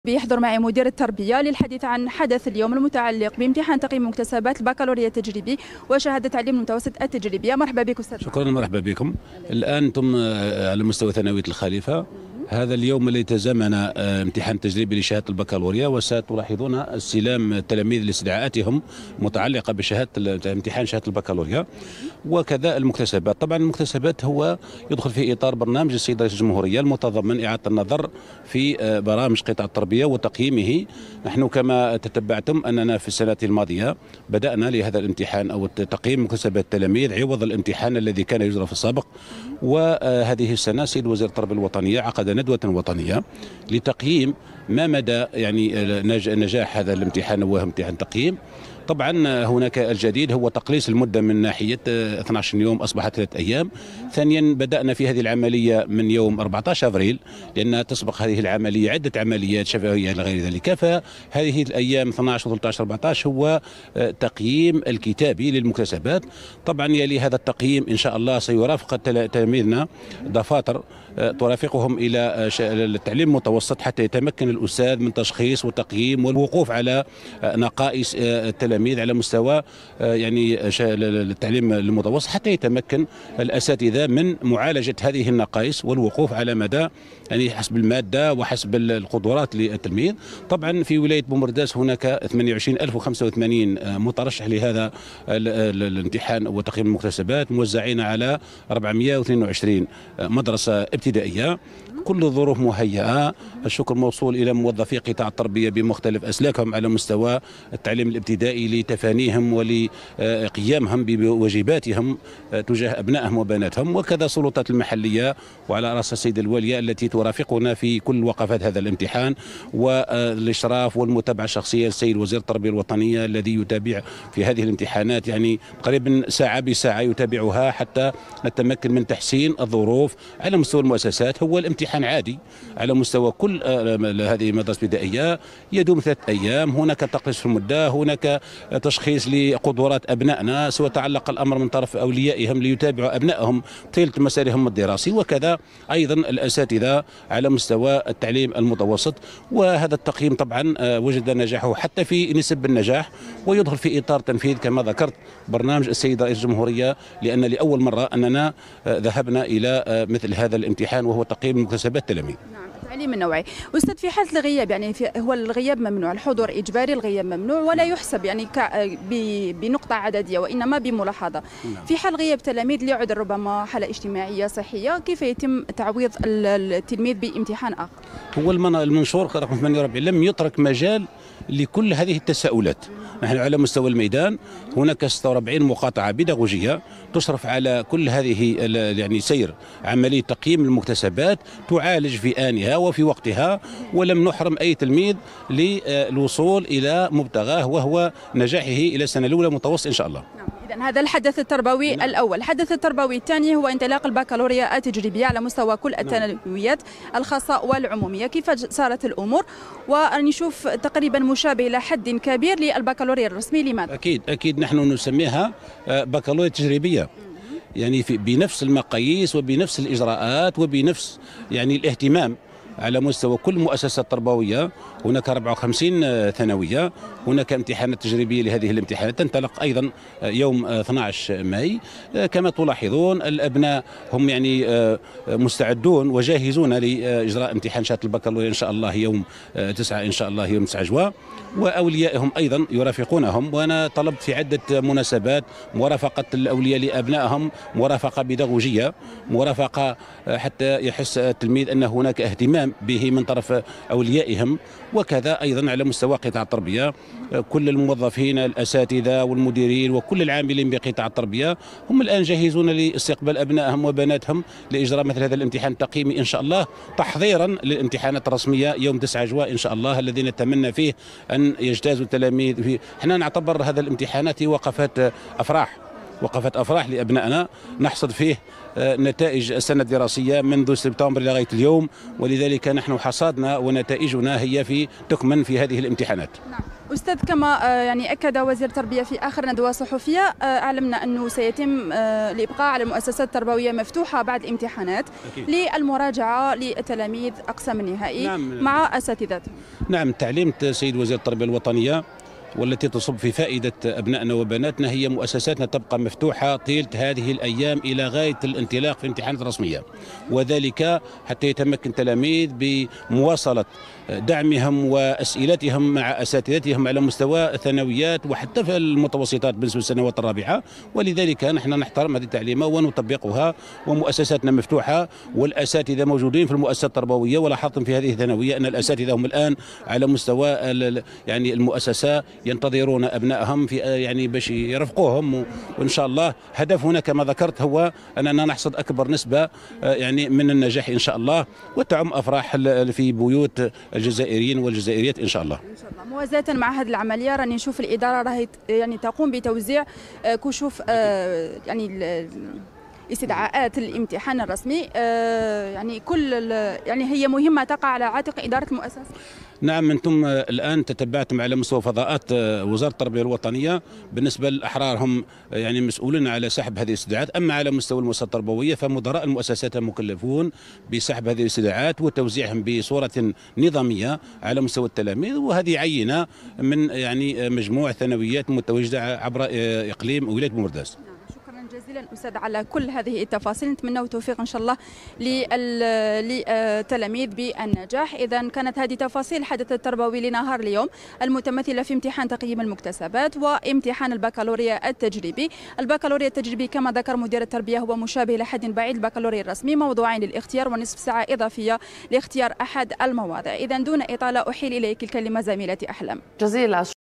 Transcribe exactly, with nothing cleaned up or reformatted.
بيحضر معي مدير التربية للحديث عن حدث اليوم المتعلق بامتحان تقييم مكتسبات البكالوريا التجريبي وشهادة تعليم المتوسط التجريبية. مرحبا بكم أستاذ. شكرا، مرحبا بكم. الآن أنتم على مستوى ثانوية الخليفة، هذا اليوم الذي تزامن امتحان تجريبي لشهادة البكالوريا، وستلاحظون استلام التلاميذ لاستدعاءاتهم متعلقة بشهادة امتحان شهادة البكالوريا وكذا المكتسبات. طبعا المكتسبات هو يدخل في إطار برنامج السيد رئيس الجمهورية المتضمن إعادة النظر في برامج قطاع التربية وتقييمه. نحن كما تتبعتم أننا في السنة الماضية بدأنا لهذا الامتحان أو تقييم مكتسبات التلاميذ عوض الامتحان الذي كان يجرى في السابق. وهذه السنة سيد وزير التربية الوطنية عقد ندوة وطنية لتقييم ما مدى يعني نجاح هذا الامتحان، وهو امتحان تقييم. طبعا هناك الجديد هو تقليص المدة من ناحية اثني عشر يوم أصبحت ثلاثة أيام. ثانيا بدأنا في هذه العملية من يوم أربعة عشر أبريل، لأن تسبق هذه العملية عدة عمليات شفوية إلى غير ذلك. فهذه الأيام اثني عشر وثلاثة عشر وأربعة عشر هو تقييم الكتابي للمكتسبات. طبعا يلي هذا التقييم إن شاء الله سيرافق تلاميذنا دفاتر ترافقهم إلى التعليم المتوسط حتى يتمكن الأستاذ من تشخيص وتقييم والوقوف على نقائص التلاميذ على مستوى يعني التعليم المتوسط، حتى يتمكن الأساتذة من معالجة هذه النقائص والوقوف على مدى يعني حسب المادة وحسب القدرات للتلميذ. طبعا في ولاية بومرداس هناك ثمانية وعشرين ألف وخمسة وثمانين مترشح لهذا الامتحان وتقييم المكتسبات، موزعين على أربعمئة واثنين وعشرين مدرسة ابتدائية. كل الظروف مهيئة. الشكر موصول إلى موظفي قطاع التربية بمختلف أسلاكهم على مستوى التعليم الابتدائي لتفانيهم ولقيامهم بواجباتهم تجاه أبنائهم وبناتهم، وكذا السلطات المحلية وعلى رأس السيدة الوالية التي ترافقنا في كل وقفات هذا الامتحان، والإشراف والمتابعة الشخصية للسيد وزير التربية الوطنية الذي يتابع في هذه الامتحانات يعني تقريبا ساعة بساعة يتابعها حتى نتمكن من تحسين الظروف على مستوى المؤسسات. هو الامتحان عادي على مستوى كل هذه المدارس الابتدائية، يدوم ثلاث أيام. هناك تقليص في المدة، هناك تشخيص لقدرات أبنائنا، سواء تعلق الأمر من طرف أوليائهم ليتابعوا أبنائهم طيلة مسارهم الدراسي، وكذا أيضا الأساتذة على مستوى التعليم المتوسط. وهذا التقييم طبعا وجد نجاحه حتى في نسب النجاح، ويدخل في إطار تنفيذ كما ذكرت برنامج السيد رئيس الجمهورية، لأن لأول مرة أننا ذهبنا إلى مثل هذا الامتحان وهو تقييم مكتسبات التلاميذ. نعم، التعليم النوعي. أستاذ، في حالة الغياب يعني في هو الغياب ممنوع، الحضور إجباري، الغياب ممنوع ولا يحسب يعني بنقطة عددية وإنما بملاحظة. نعم. في حال غياب تلاميذ ليعد ربما حالة اجتماعية صحية، كيف يتم تعويض التلميذ بامتحان آخر؟ هو المنشور رقم ثمانية وأربعين لم يترك مجال لكل هذه التساؤلات. نحن على مستوى الميدان هناك ستة وأربعين مقاطعة بيداغوجية تشرف على كل هذه يعني سير عملية تقييم المكتسبات، تعالج في آنها وفي وقتها، ولم نحرم أي تلميذ للوصول إلى مبتغاه وهو نجاحه إلى السنة الأولى متوسط إن شاء الله. إذن هذا الحدث التربوي. نعم. الأول. الحدث التربوي الثاني هو انطلاق البكالوريا التجريبية على مستوى كل الثانويات الخاصة والعمومية. كيف صارت الأمور؟ ونشوف تقريبا مشابه إلى حد كبير للبكالوريا الرسمي. لماذا؟ أكيد أكيد نحن نسميها بكالوريا تجريبية، يعني في بنفس المقاييس وبنفس الإجراءات وبنفس يعني الاهتمام على مستوى كل مؤسسة تربوية. هناك أربعة وخمسين ثانوية، هناك امتحانات تجريبية لهذه الامتحانات تنطلق أيضا يوم اثني عشر ماي. كما تلاحظون الأبناء هم يعني مستعدون وجاهزون لإجراء امتحان شهادة البكالوريا إن شاء الله يوم تسعة إن شاء الله يوم تسعة جوان، وأوليائهم أيضا يرافقونهم. وأنا طلبت في عدة مناسبات مرافقة الأولياء لأبنائهم، مرافقة بيداغوجية، مرافقة حتى يحس التلميذ أن هناك اهتمام به من طرف أوليائهم. وكذا أيضا على مستوى قطاع التربية كل الموظفين الأساتذة والمديرين وكل العاملين بقطاع التربية هم الآن جاهزون لاستقبال أبنائهم وبناتهم لإجراء مثل هذا الامتحان التقييمي إن شاء الله، تحضيرا للامتحانات الرسمية يوم تسعة جوان إن شاء الله، الذي نتمنى فيه أن يجتازوا التلاميذ فيه. احنا نعتبر هذا الامتحانات وقفات أفراح وقفت أفراح لأبنائنا نحصد فيه نتائج السنة الدراسية منذ سبتمبر لغاية اليوم، ولذلك نحن حصادنا ونتائجنا هي في تكمن في هذه الامتحانات. نعم. أستاذ، كما يعني أكد وزير التربية في آخر ندوة صحفية، أعلمنا أنه سيتم الإبقاء على المؤسسات التربوية مفتوحة بعد الامتحانات أكيد. للمراجعة للتلاميذ أقسام النهائي نعم. مع أساتذتهم. نعم، تعليمة سيد وزير التربية الوطنية والتي تصب في فائدة أبنائنا وبناتنا هي مؤسساتنا تبقى مفتوحة طيلة هذه الأيام إلى غاية الانطلاق في الامتحانات الرسمية، وذلك حتى يتمكن التلاميذ بمواصلة دعمهم وأسئلتهم مع أساتذتهم على مستوى الثانويات وحتى في المتوسطات بالنسبة للسنوات الرابعة. ولذلك نحن نحترم هذه التعليمات ونطبقها، ومؤسساتنا مفتوحة والأساتذة موجودين في المؤسسات التربوية. ولاحظتم في هذه الثانوية أن الأساتذة هم الآن على مستوى يعني المؤسسة ينتظرون أبنائهم في يعني باش يرفقوهم، وإن شاء الله هدفنا كما ذكرت هو أننا نحصد أكبر نسبة يعني من النجاح إن شاء الله، وتعم أفراح في بيوت الجزائريين والجزائريات إن شاء الله. إن شاء الله. موازاة مع هذه العملية راني نشوف الإدارة راهي يعني تقوم بتوزيع كشوف يعني استدعاءات الامتحان الرسمي، يعني كل يعني هي مهمة تقع على عاتق إدارة المؤسسة. نعم، أنتم الآن تتبعتم على مستوى فضاءات وزارة التربية الوطنية بالنسبة للأحرار هم يعني مسؤولين على سحب هذه الاستدعاءات، أما على مستوى المؤسسات التربوية فمدراء المؤسسات مكلفون بسحب هذه الاستدعاءات وتوزيعهم بصورة نظامية على مستوى التلاميذ، وهذه عينة من يعني مجموع ثانويات متواجدة عبر إقليم ولاية بومرداس. جزيلا أستاذ على كل هذه التفاصيل، نتمنى التوفيق إن شاء الله للتلاميذ بالنجاح. إذا كانت هذه تفاصيل الحدث التربوي لنهار اليوم المتمثلة في امتحان تقييم المكتسبات وامتحان البكالوريا التجريبي. البكالوريا التجريبي كما ذكر مدير التربية هو مشابه لحد بعيد البكالوريا الرسمي، موضوعين للاختيار ونصف ساعة إضافية لاختيار أحد المواضع. إذا دون إطالة أحيل إليك الكلمة زميلتي أحلام. جزيل